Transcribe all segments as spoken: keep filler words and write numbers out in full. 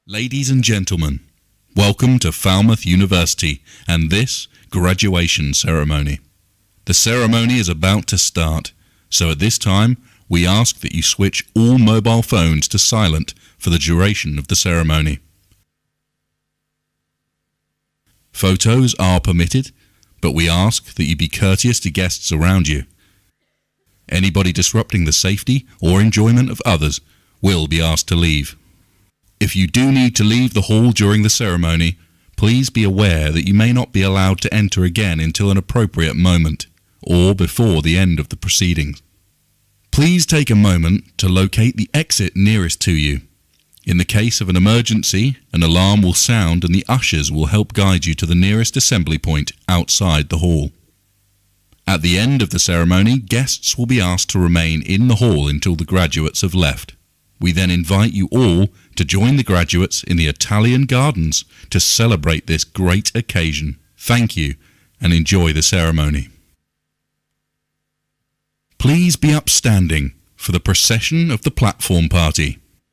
Ladies and gentlemen, welcome to Falmouth University and this graduation ceremony. The ceremony is about to start, so at this time we ask that you switch all mobile phones to silent for the duration of the ceremony. Photos are permitted, but we ask that you be courteous to guests around you. Anybody disrupting the safety or enjoyment of others will be asked to leave. If you do need to leave the hall during the ceremony, please be aware that you may not be allowed to enter again until an appropriate moment, or before the end of the proceedings. Please take a moment to locate the exit nearest to you. In the case of an emergency, an alarm will sound and the ushers will help guide you to the nearest assembly point outside the hall. At the end of the ceremony, guests will be asked to remain in the hall until the graduates have left. We then invite you all to join the graduates in the Italian Gardens to celebrate this great occasion. Thank you and enjoy the ceremony. Please be upstanding for the procession of the platform party.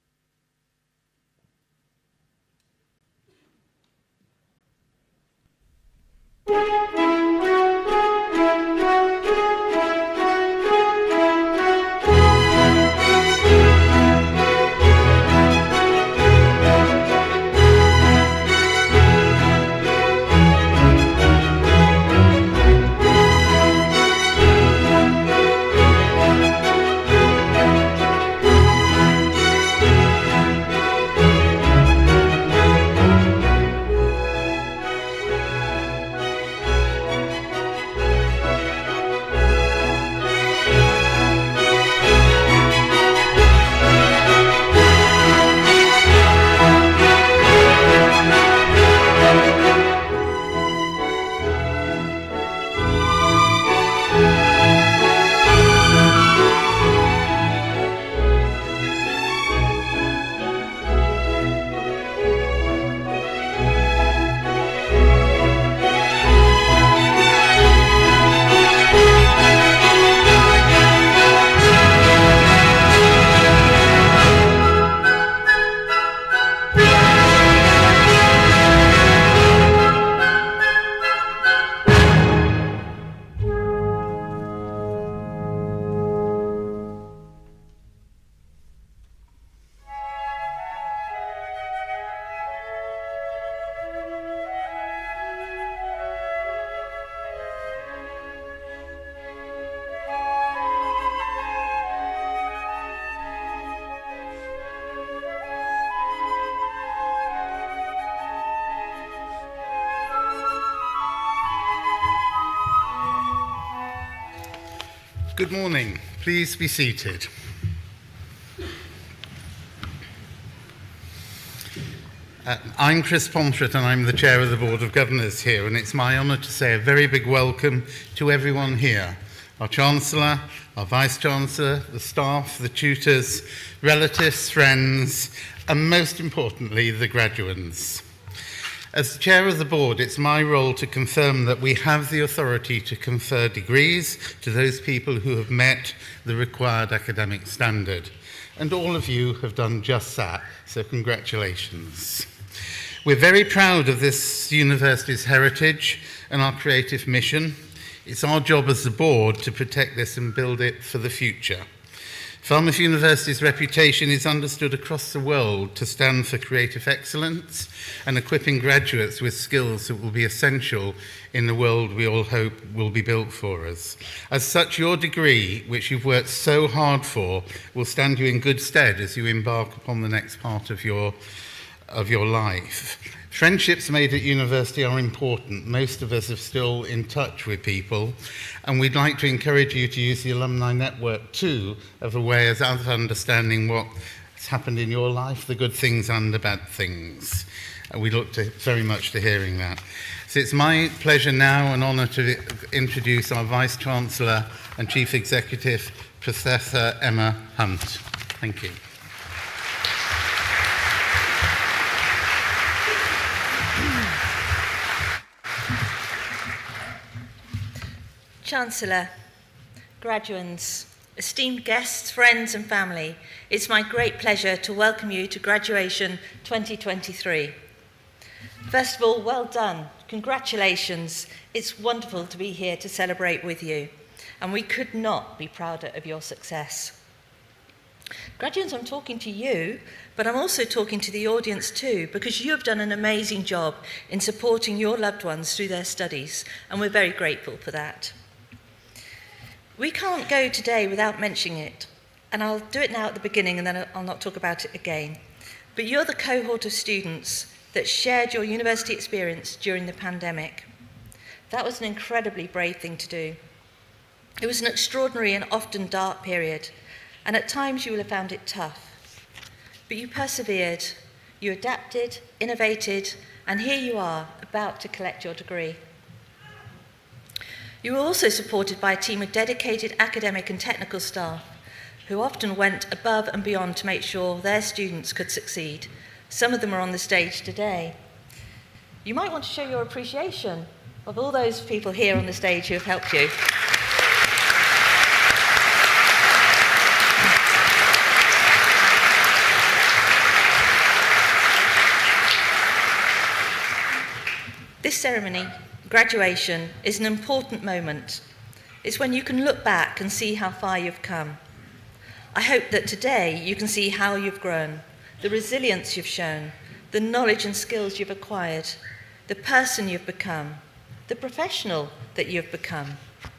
Good morning. Please be seated. Uh, I'm Chris Pomfret and I'm the Chair of the Board of Governors here, and it's my honour to say a very big welcome to everyone here. Our Chancellor, our Vice-Chancellor, the staff, the tutors, relatives, friends, and most importantly, the graduands. As the Chair of the Board, it's my role to confirm that we have the authority to confer degrees to those people who have met the required academic standard. And all of you have done just that, so congratulations. We're very proud of this university's heritage and our creative mission. It's our job as the board to protect this and build it for the future. Falmouth University's reputation is understood across the world to stand for creative excellence and equipping graduates with skills that will be essential in the world we all hope will be built for us. As such, your degree, which you've worked so hard for, will stand you in good stead as you embark upon the next part of your, of your life. Friendships made at university are important. Most of us are still in touch with people, and we'd like to encourage you to use the alumni network too as a way of understanding what has happened in your life, the good things and the bad things. And we look to, very much to hearing that. So it's my pleasure now and honour to introduce our Vice-Chancellor and Chief Executive, Professor Emma Hunt. Thank you. Chancellor, graduands, Esteemed guests, friends and family, it's my great pleasure to welcome you to Graduation twenty twenty-three. First of all, well done. Congratulations. It's wonderful to be here to celebrate with you, and we could not be prouder of your success. Graduates, I'm talking to you, but I'm also talking to the audience too, because you have done an amazing job in supporting your loved ones through their studies, and we're very grateful for that. We can't go today without mentioning it, and I'll do it now at the beginning and then I'll not talk about it again. But you're the cohort of students that shared your university experience during the pandemic. That was an incredibly brave thing to do. It was an extraordinary and often dark period, and at times you will have found it tough. But you persevered, you adapted, innovated, and here you are, about to collect your degree. You were also supported by a team of dedicated academic and technical staff who often went above and beyond to make sure their students could succeed. Some of them are on the stage today. You might want to show your appreciation of all those people here on the stage who have helped you. This ceremony, graduation, is an important moment. It's when you can look back and see how far you've come. I hope that today you can see how you've grown, the resilience you've shown, the knowledge and skills you've acquired, the person you've become, the professional that you've become.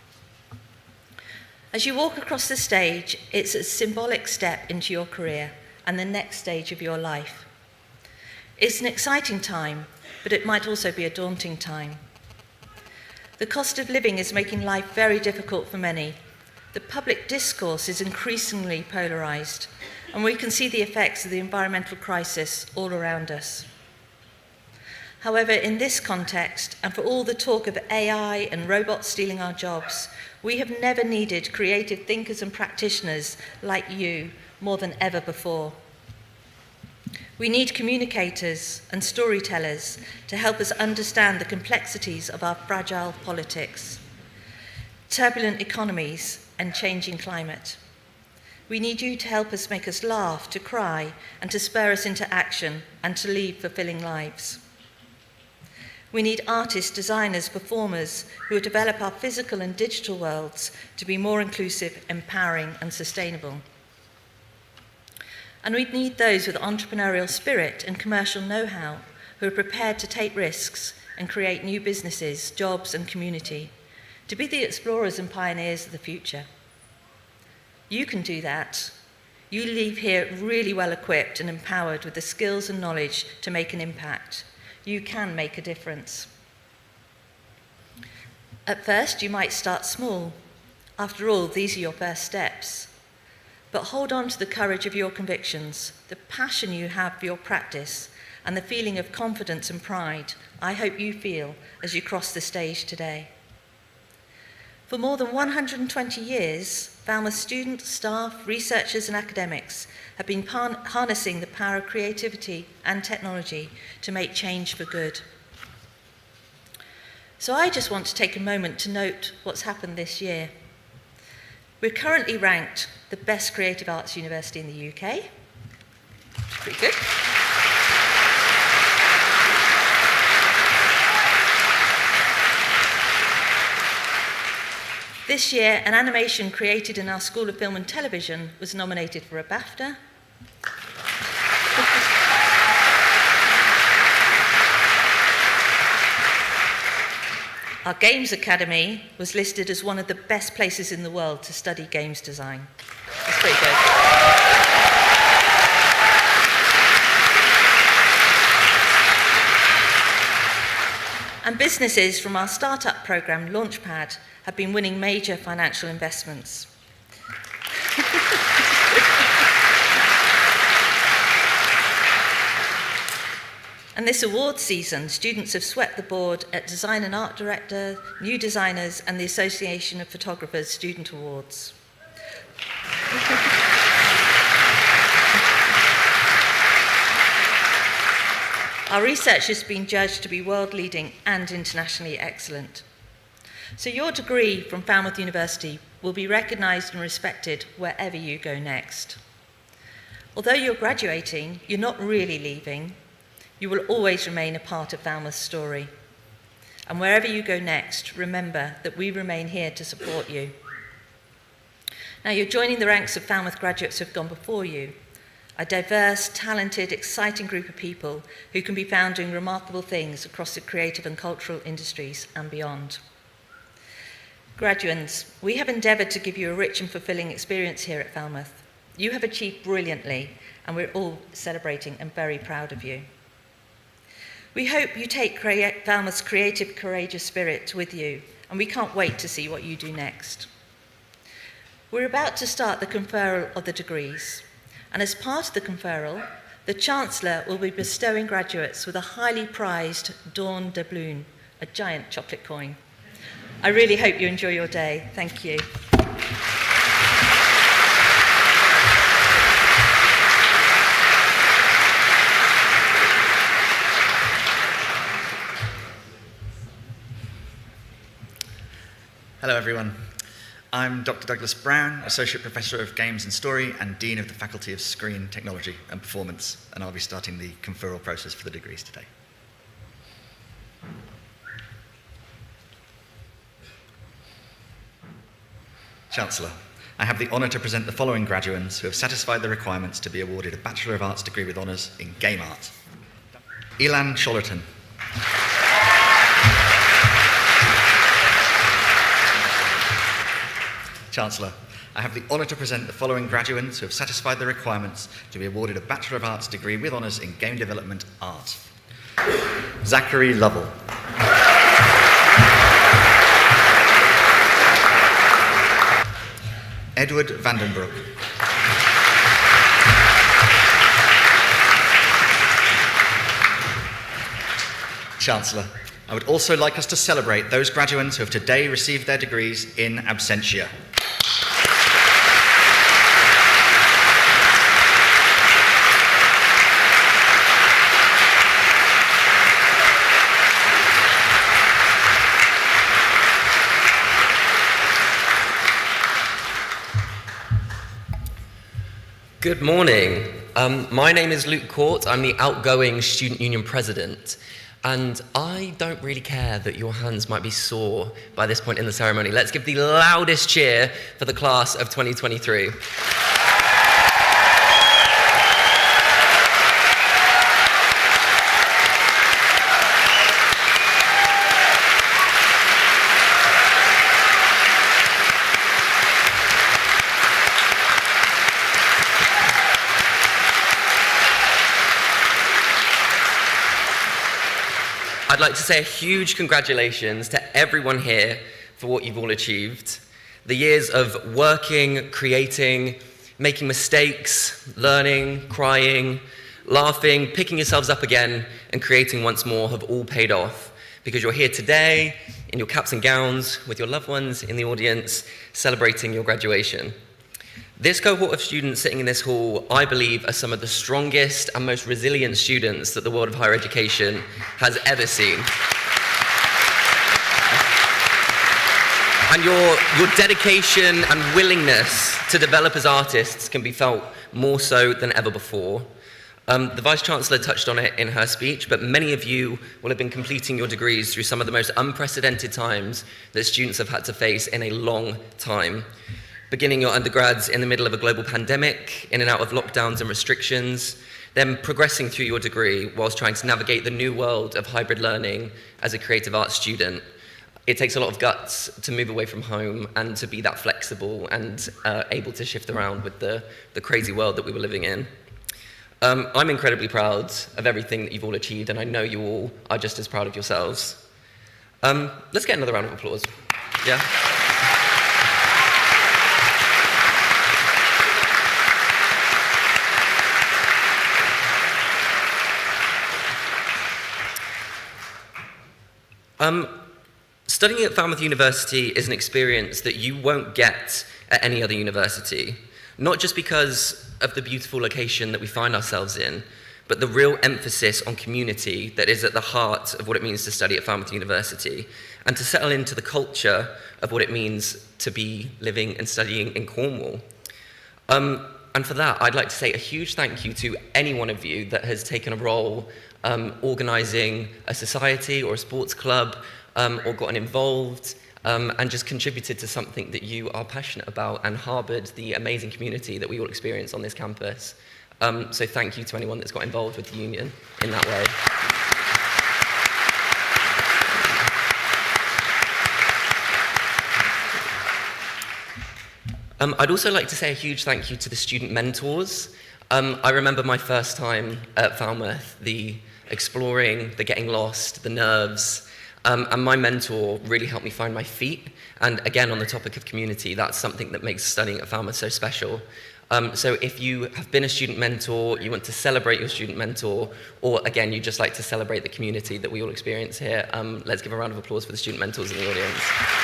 As you walk across the stage, it's a symbolic step into your career and the next stage of your life. It's an exciting time, but it might also be a daunting time. The cost of living is making life very difficult for many. The public discourse is increasingly polarised, and we can see the effects of the environmental crisis all around us. However, in this context, and for all the talk of A I and robots stealing our jobs, we have never needed creative thinkers and practitioners like you more than ever before. We need communicators and storytellers to help us understand the complexities of our fragile politics, turbulent economies, and changing climate. We need you to help us make us laugh, to cry, and to spur us into action, and to lead fulfilling lives. We need artists, designers, performers who will develop our physical and digital worlds to be more inclusive, empowering, and sustainable. And we need those with entrepreneurial spirit and commercial know-how who are prepared to take risks and create new businesses, jobs, and community, to be the explorers and pioneers of the future. You can do that. You leave here really well equipped and empowered with the skills and knowledge to make an impact. You can make a difference. At first, you might start small. After all, these are your first steps. But hold on to the courage of your convictions, the passion you have for your practice, and the feeling of confidence and pride I hope you feel as you cross the stage today. For more than one hundred twenty years, Falmouth students, staff, researchers, and academics have been harnessing the power of creativity and technology to make change for good. So I just want to take a moment to note what's happened this year. We're currently ranked the best creative arts university in the U K. Pretty good. This year, an animation created in our School of Film and Television was nominated for a BAFTA. Our Games Academy was listed as one of the best places in the world to study games design. That's pretty good. And businesses from our startup program, Launchpad, have been winning major financial investments. And this award season, students have swept the board at Design and Art Director, New Designers, and the Association of Photographers Student Awards. Our research has been judged to be world-leading and internationally excellent. So your degree from Falmouth University will be recognised and respected wherever you go next. Although you're graduating, you're not really leaving. You will always remain a part of Falmouth's story. And wherever you go next, remember that we remain here to support you. Now, you're joining the ranks of Falmouth graduates who have gone before you, a diverse, talented, exciting group of people who can be found doing remarkable things across the creative and cultural industries and beyond. Graduates, we have endeavoured to give you a rich and fulfilling experience here at Falmouth. You have achieved brilliantly, and we're all celebrating and very proud of you. We hope you take Falmouth's creative, courageous spirit with you, and we can't wait to see what you do next. We're about to start the conferral of the degrees, and as part of the conferral, the Chancellor will be bestowing graduates with a highly prized Dawn doubloon, a giant chocolate coin. I really hope you enjoy your day. Thank you. Hello everyone, I'm Doctor Douglas Brown, Associate Professor of Games and Story and Dean of the Faculty of Screen Technology and Performance, and I'll be starting the conferral process for the degrees today. Chancellor, I have the honour to present the following graduates who have satisfied the requirements to be awarded a Bachelor of Arts degree with honours in Game Art. Elan Chollerton. Chancellor, I have the honour to present the following graduates who have satisfied the requirements to be awarded a Bachelor of Arts degree with honours in Game Development Art. Zachary Lovell. Edward Vandenbroek. Chancellor, I would also like us to celebrate those graduates who have today received their degrees in absentia. Good morning. Um, my name is Luke Court. I'm the outgoing Student Union President. And I don't really care that your hands might be sore by this point in the ceremony. Let's give the loudest cheer for the class of twenty twenty-three. I'd like to say a huge congratulations to everyone here for what you've all achieved. The years of working, creating, making mistakes, learning, crying, laughing, picking yourselves up again, and creating once more have all paid off, because you're here today in your caps and gowns with your loved ones in the audience celebrating your graduation. This cohort of students sitting in this hall, I believe, are some of the strongest and most resilient students that the world of higher education has ever seen. And your, your dedication and willingness to develop as artists can be felt more so than ever before. Um, the Vice-Chancellor touched on it in her speech, but many of you will have been completing your degrees through some of the most unprecedented times that students have had to face in a long time. Beginning your undergrads in the middle of a global pandemic, in and out of lockdowns and restrictions, then progressing through your degree whilst trying to navigate the new world of hybrid learning as a creative arts student. It takes a lot of guts to move away from home and to be that flexible and uh, able to shift around with the, the crazy world that we were living in. Um, I'm incredibly proud of everything that you've all achieved, and I know you all are just as proud of yourselves. Um, let's get another round of applause. Yeah. Um, studying at Falmouth University is an experience that you won't get at any other university, not just because of the beautiful location that we find ourselves in, but the real emphasis on community that is at the heart of what it means to study at Falmouth University, and to settle into the culture of what it means to be living and studying in Cornwall. Um, and for that, I'd like to say a huge thank you to any one of you that has taken a role um, organising a society or a sports club, um, or gotten involved, um, and just contributed to something that you are passionate about and harboured the amazing community that we all experience on this campus. Um, so thank you to anyone that's got involved with the union in that way. Um, I'd also like to say a huge thank you to the student mentors. Um, I remember my first time at Falmouth, the exploring, the getting lost, the nerves, um, and my mentor really helped me find my feet. And again, on the topic of community, that's something that makes studying at Falmouth so special. Um, so if you have been a student mentor, you want to celebrate your student mentor, or again, you just like to celebrate the community that we all experience here, um, let's give a round of applause for the student mentors in the audience.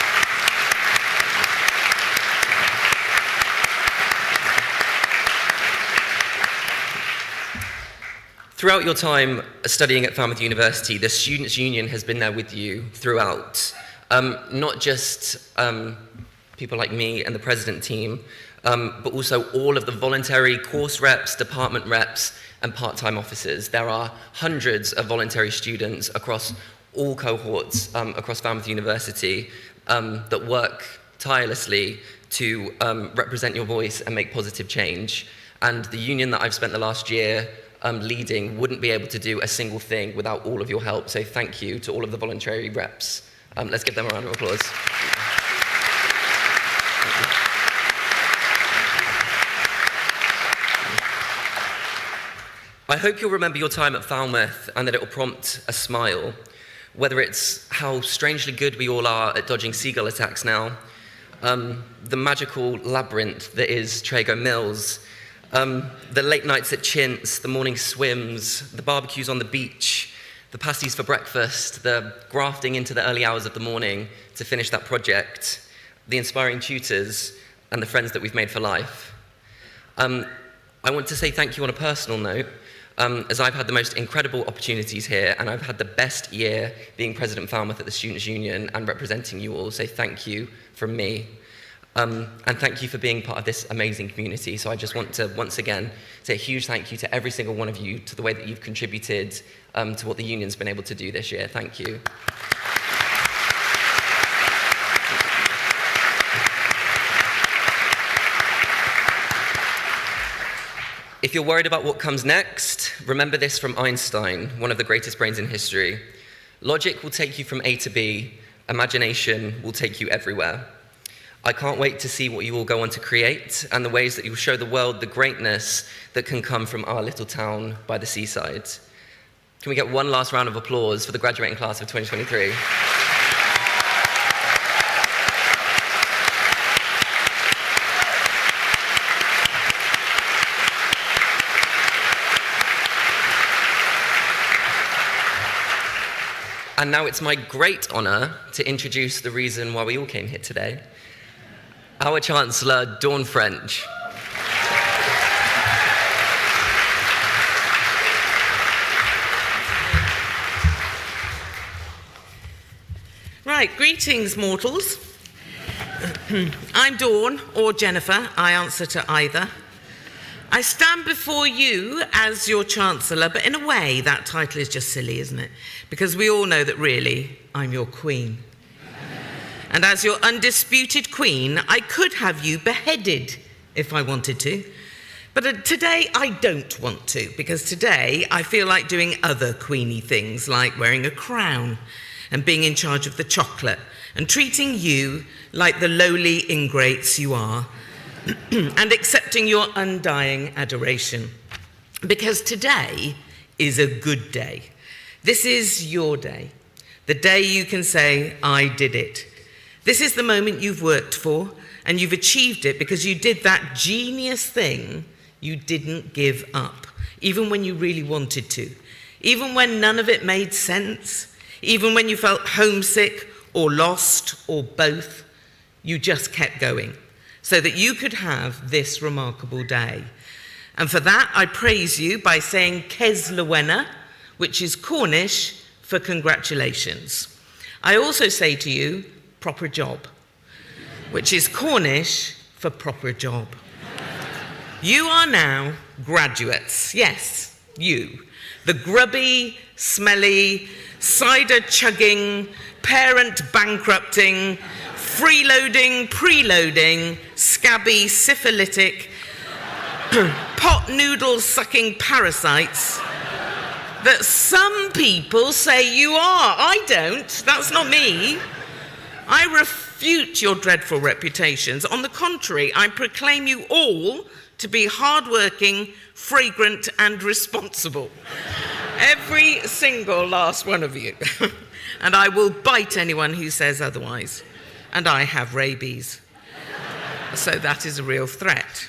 Throughout your time studying at Falmouth University, the Students' Union has been there with you throughout. Um, not just um, people like me and the president team, um, but also all of the voluntary course reps, department reps, and part-time officers. There are hundreds of voluntary students across all cohorts um, across Falmouth University um, that work tirelessly to um, represent your voice and make positive change. And the union that I've spent the last year Um, leading wouldn't be able to do a single thing without all of your help. So thank you to all of the voluntary reps. Um, let's give them a round of applause. I hope you'll remember your time at Falmouth and that it will prompt a smile, whether it's how strangely good we all are at dodging seagull attacks now, um, the magical labyrinth that is Trago Mills, Um, the late nights at Chintz, the morning swims, the barbecues on the beach, the pasties for breakfast, the grafting into the early hours of the morning to finish that project, the inspiring tutors, and the friends that we've made for life. Um, I want to say thank you on a personal note, um, as I've had the most incredible opportunities here, and I've had the best year being President Falmouth at the Students' Union and representing you all, so thank you from me. Um, and thank you for being part of this amazing community. So I just want to, once again, say a huge thank you to every single one of you, to the way that you've contributed um, to what the union's been able to do this year. Thank you. If you're worried about what comes next, remember this from Einstein, one of the greatest brains in history. Logic will take you from A to B. Imagination will take you everywhere. I can't wait to see what you will go on to create and the ways that you'll show the world the greatness that can come from our little town by the seaside. Can we get one last round of applause for the graduating class of twenty twenty-three? And now it's my great honour to introduce the reason why we all came here today. Our Chancellor, Dawn French. Right, greetings, mortals. I'm Dawn, or Jennifer, I answer to either. I stand before you as your Chancellor, but in a way, that title is just silly, isn't it? Because we all know that really, I'm your Queen. And as your undisputed Queen, I could have you beheaded if I wanted to. But today, I don't want to, because today, I feel like doing other queenie things, like wearing a crown and being in charge of the chocolate and treating you like the lowly ingrates you are and accepting your undying adoration. Because today is a good day. This is your day, the day you can say, I did it. This is the moment you've worked for, and you've achieved it because you did that genius thing you didn't give up, even when you really wanted to, even when none of it made sense, even when you felt homesick or lost or both, you just kept going so that you could have this remarkable day. And for that, I praise you by saying Ces Lywena, which is Cornish for congratulations. I also say to you, proper job, which is Cornish for proper job. You are now graduates. Yes, you. The grubby, smelly, cider-chugging, parent-bankrupting, freeloading, preloading, scabby, syphilitic, pot noodle-sucking parasites that some people say you are. I don't. That's not me. I refute your dreadful reputations. On the contrary, I proclaim you all to be hardworking, fragrant, and responsible. Every single last one of you. And I will bite anyone who says otherwise. And I have rabies. So that is a real threat.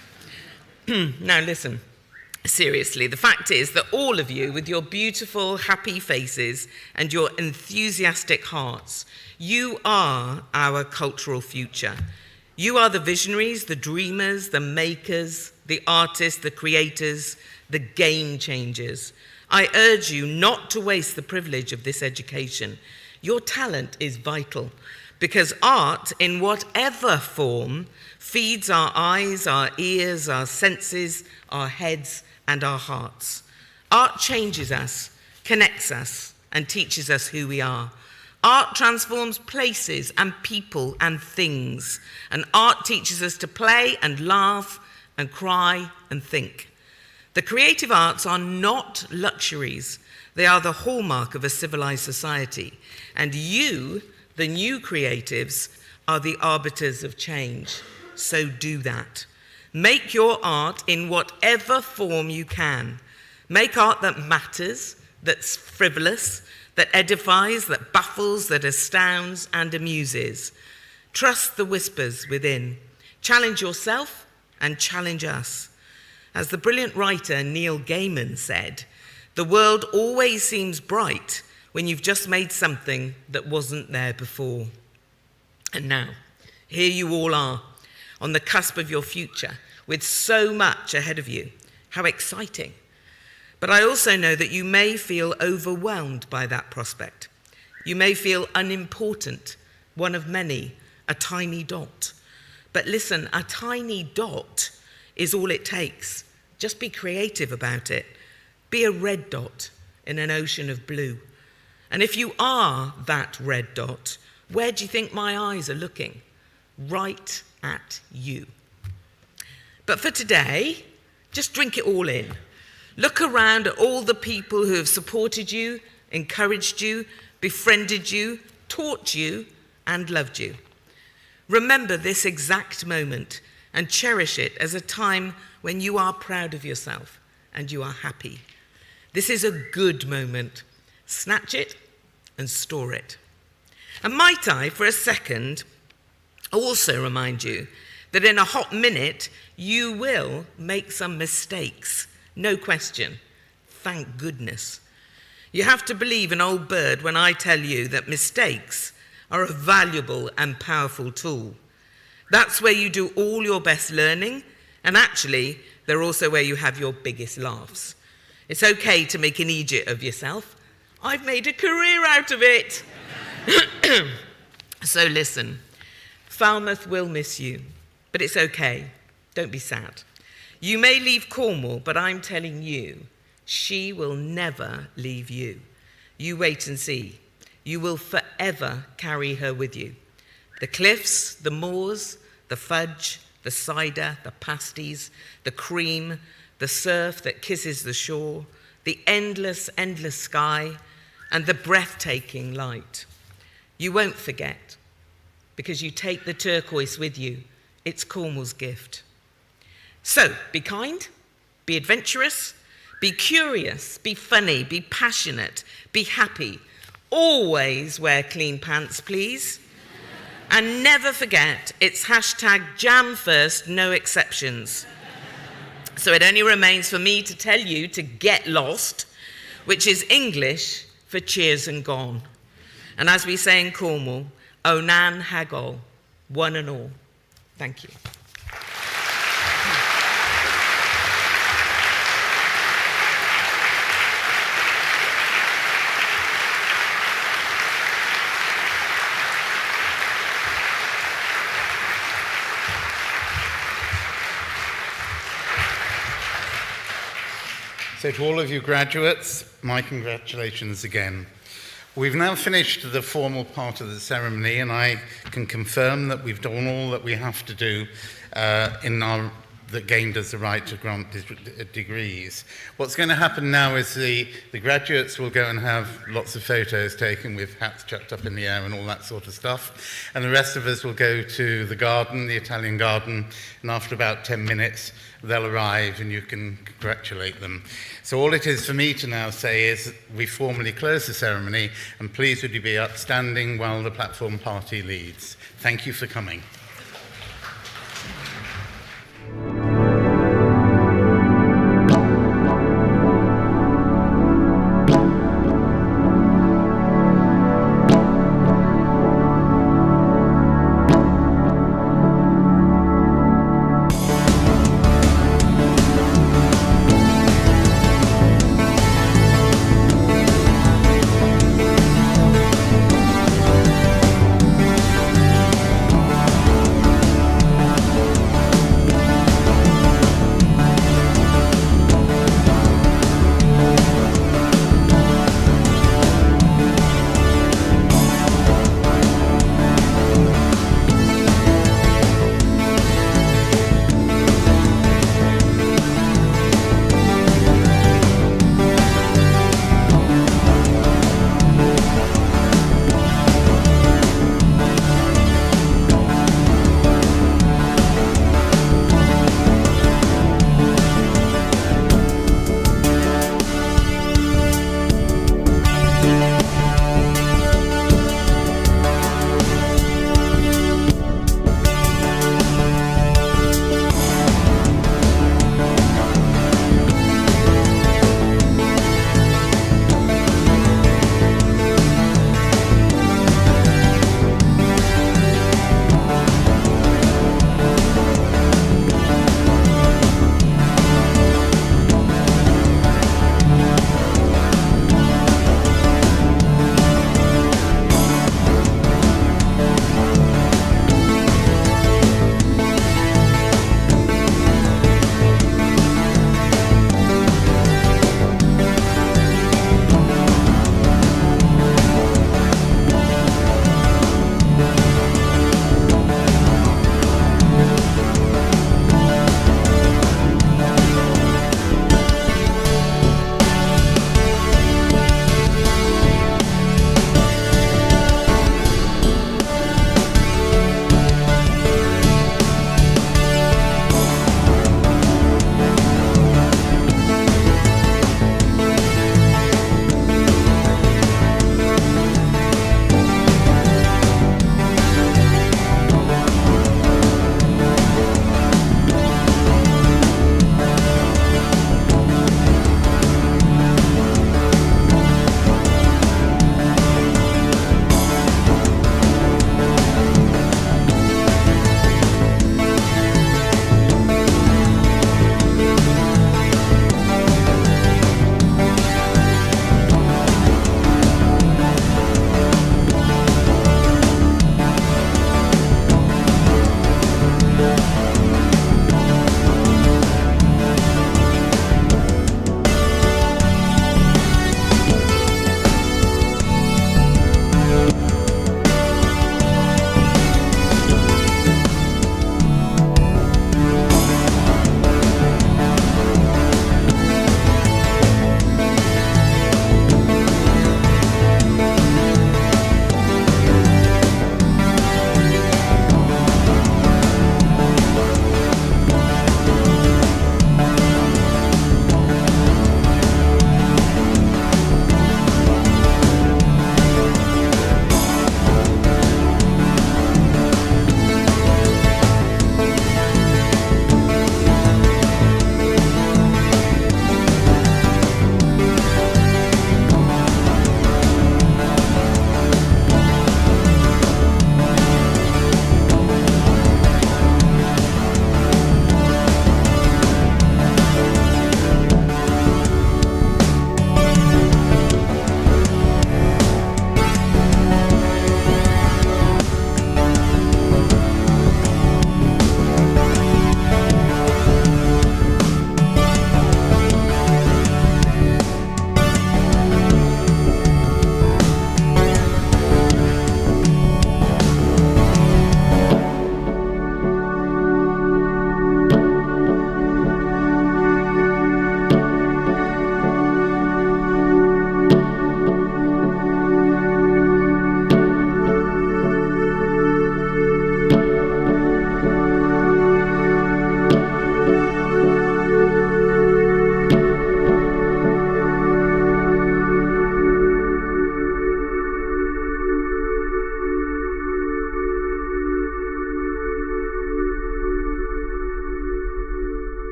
Now listen, seriously, the fact is that all of you, with your beautiful, happy faces and your enthusiastic hearts, you are our cultural future. You are the visionaries, the dreamers, the makers, the artists, the creators, the game changers. I urge you not to waste the privilege of this education. Your talent is vital, because art, in whatever form, feeds our eyes, our ears, our senses, our heads, and our hearts. Art changes us, connects us, and teaches us who we are. Art transforms places and people and things. And art teaches us to play and laugh and cry and think. The creative arts are not luxuries. They are the hallmark of a civilized society. And you, the new creatives, are the arbiters of change. So do that. Make your art in whatever form you can. Make art that matters, that's frivolous, that edifies, that baffles, that astounds and amuses. Trust the whispers within. Challenge yourself and challenge us. As the brilliant writer Neil Gaiman said, the world always seems bright when you've just made something that wasn't there before. And now, here you all are, on the cusp of your future, with so much ahead of you. How exciting. But I also know that you may feel overwhelmed by that prospect. You may feel unimportant, one of many, a tiny dot. But listen, a tiny dot is all it takes. Just be creative about it. Be a red dot in an ocean of blue. And if you are that red dot, where do you think my eyes are looking? Right at you. But for today, just drink it all in. Look around at all the people who have supported you, encouraged you, befriended you, taught you, and loved you. Remember this exact moment and cherish it as a time when you are proud of yourself and you are happy. This is a good moment. Snatch it and store it. And might I, for a second, also remind you that in a hot minute, you will make some mistakes. No question. Thank goodness. You have to believe an old bird when I tell you that mistakes are a valuable and powerful tool. That's where you do all your best learning, and actually, they're also where you have your biggest laughs. It's okay to make an idiot of yourself. I've made a career out of it. So listen, Falmouth will miss you, but it's okay. Don't be sad. You may leave Cornwall, but I'm telling you, she will never leave you. You wait and see. You will forever carry her with you. The cliffs, the moors, the fudge, the cider, the pasties, the cream, the surf that kisses the shore, the endless, endless sky, and the breathtaking light. You won't forget, because you take the turquoise with you. It's Cornwall's gift. So, be kind, be adventurous, be curious, be funny, be passionate, be happy. Always wear clean pants, please. And never forget, it's hashtag jam first, no exceptions. So it only remains for me to tell you to get lost, which is English for cheers and gone. And as we say in Cornwall, Onan Hagol, one and all. Thank you. So to all of you graduates, my congratulations again. We've now finished the formal part of the ceremony, and I can confirm that we've done all that we have to do uh, in our that gained us the right to grant de degrees. What's going to happen now is the, the graduates will go and have lots of photos taken with hats chucked up in the air and all that sort of stuff. And the rest of us will go to the garden, the Italian garden, and after about ten minutes, they'll arrive and you can congratulate them. So all it is for me to now say is we formally close the ceremony, and please would you be upstanding while the platform party leads. Thank you for coming.